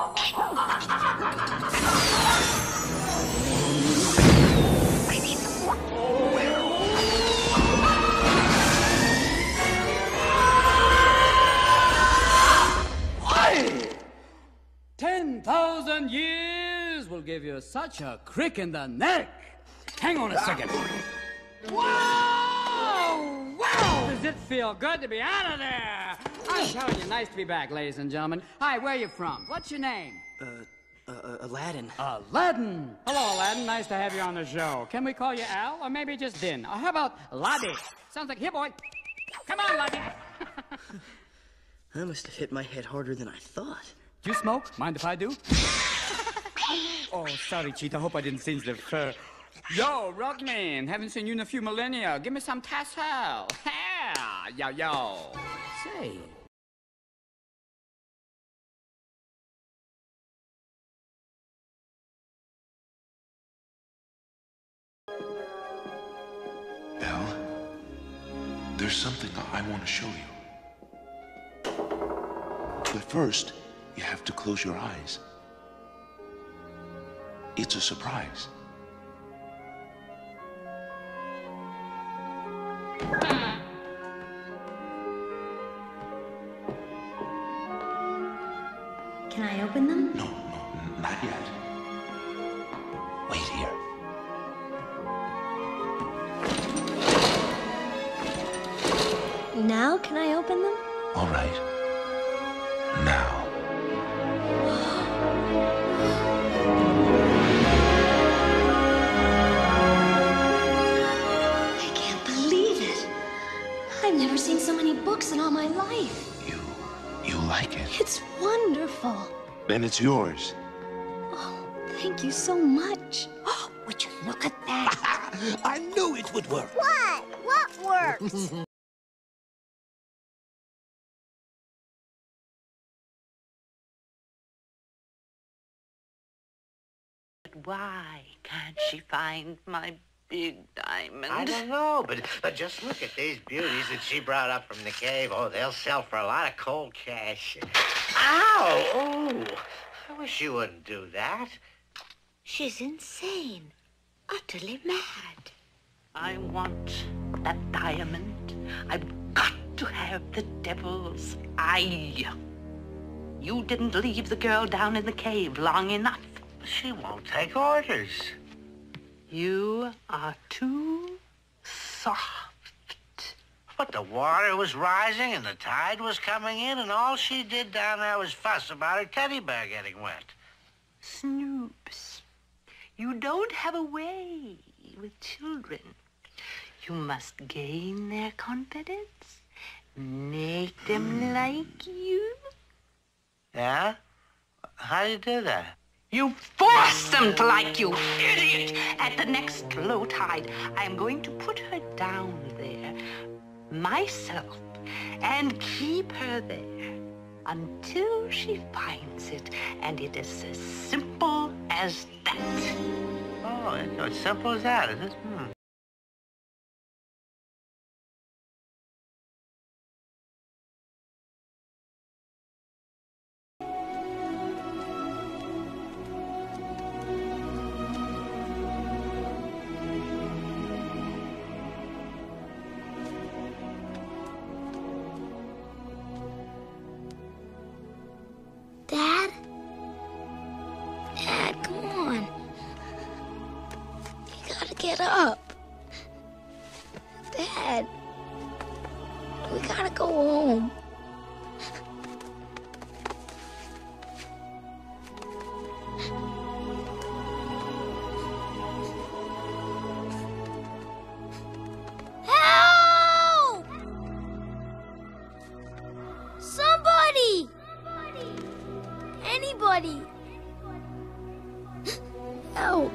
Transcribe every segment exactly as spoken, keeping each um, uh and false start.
Ten thousand years will give you such a crick in the neck. Hang on a second. Wow! Wow! Does it feel good to be out of there? I'm telling you, nice to be back, ladies and gentlemen. Hi, where are you from? What's your name? Uh, uh, Aladdin. Aladdin. Hello, Aladdin. Nice to have you on the show. Can we call you Al, or maybe just Din? Or how about Laddie? Sounds like, here, boy. Come on, Laddie. I must have hit my head harder than I thought. Do you smoke? Mind if I do? Oh, sorry, Cheetah. Hope I didn't singe the fur. Yo, Rockman. Haven't seen you in a few millennia. Give me some tassel. Yeah. Yo, yo. Say. Belle, there's something I want to show you. But first, you have to close your eyes. It's a surprise. Can I open them? No, no, not yet. Wait here. Now can I open them? All right. Now. I can't believe it. I've never seen so many books in all my life. You, you like it? It's wonderful. Then it's yours. Oh, thank you so much. Oh, would you look at that? I knew it would work. What? What works? Why can't she find my big diamond? I don't know, but, but just look at these beauties that she brought up from the cave. Oh, they'll sell for a lot of cold cash. Ow! Oh, I wish you wouldn't do that. She's insane. Utterly mad. I want that diamond. I've got to have the devil's eye. You didn't leave the girl down in the cave long enough. She won't take orders. You are too soft. But the water was rising and the tide was coming in, and all she did down there was fuss about her teddy bear getting wet. Snoops, you don't have a way with children. You must gain their confidence, make them like you. Yeah? How do you do that? You force them to like you, idiot! At the next low tide, I am going to put her down there, myself, and keep her there until she finds it. And it is as simple as that. Oh, it's as simple as that, is it? Hmm. Dad? Dad, come on. You gotta get up. Dad, we gotta go home. Help! Somebody! Anybody! Help!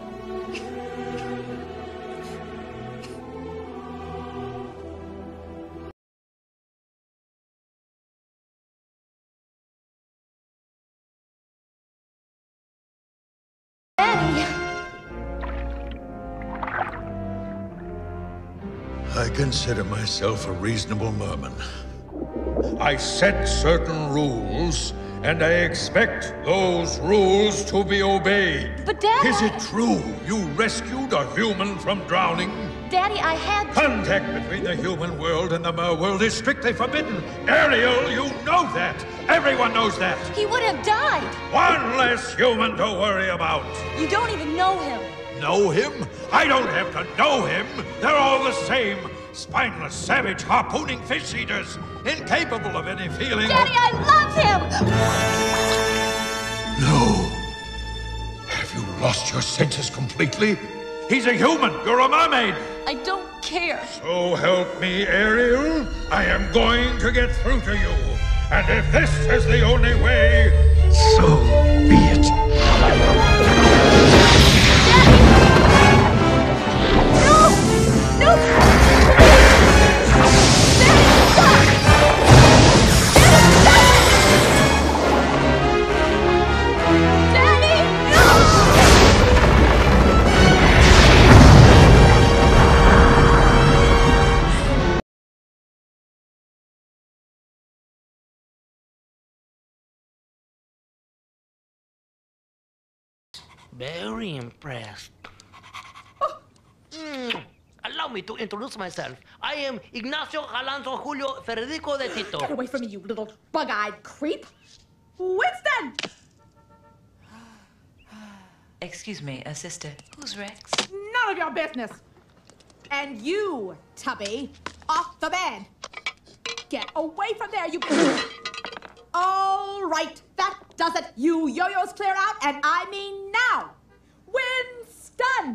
Daddy! I consider myself a reasonable merman. I set certain rules and I expect those rules to be obeyed. But, Dad, Is I- it true you rescued a human from drowning? Daddy, I had... Contact between the human world and the mer world is strictly forbidden. Ariel, you know that. Everyone knows that. He would have died. One less human to worry about. You don't even know him. Know him? I don't have to know him. They're all the same. Spineless, savage, harpooning fish eaters. Incapable of any feeling. Daddy, I love him! No. Have you lost your senses completely? He's a human. You're a mermaid. I don't care. So help me, Ariel. I am going to get through to you. And if this is the only way, so be it. No! No! Very impressed. Oh. Mm. Allow me to introduce myself. I am Ignacio Alonso Julio Federico de Tito. Get away from me, you little bug-eyed creep! Winston! Excuse me, a sister. Who's Rex? None of your business! And you, Tubby, off the bed! Get away from there, you... All right, that does it. You yo-yos clear out, and I mean now. Winston!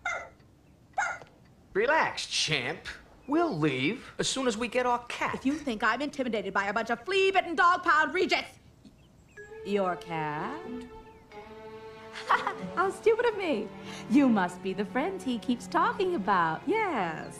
Relax, champ. We'll leave as soon as we get our cat. If you think I'm intimidated by a bunch of flea-bitten dog-pound rejects... Your cat? How stupid of me. You must be the friends he keeps talking about. Yes.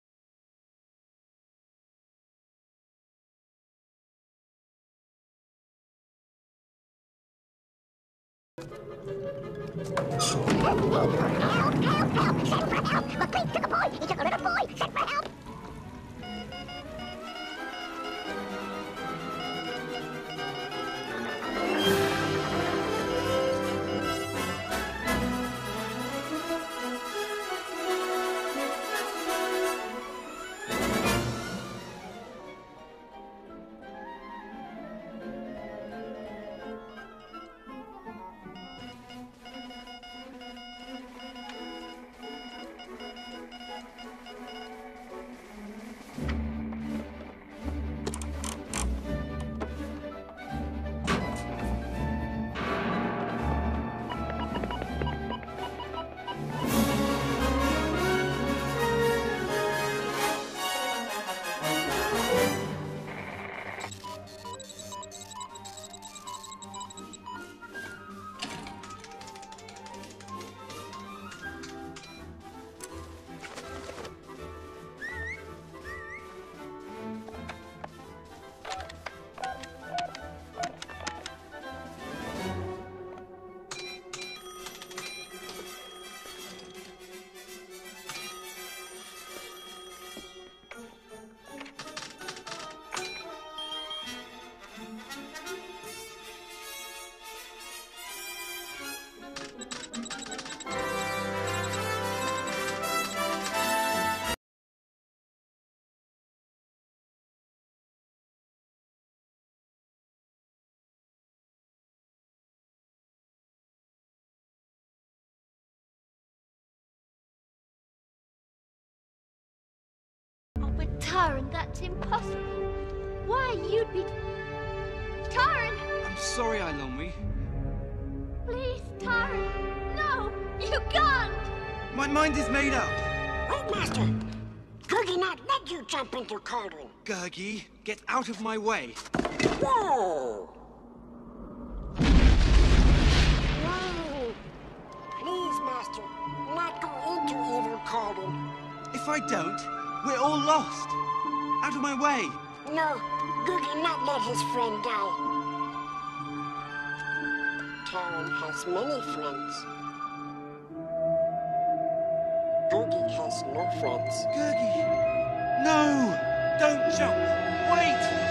But Taran, that's impossible. Why, you'd be... Taran! I'm sorry, Ilomi. Please, Taran. No, you can't! My mind is made up. Wait, Master. Gurgi not let you jump into Cauldron. Gurgi, get out of my way. Whoa! No! Please, Master, not go into Evil Cauldron. If I don't, we're all lost. Out of my way. No, Gurgi not let his friend die. Taran has many friends. Gurgi has no friends. Gurgi, no! Don't jump! Wait!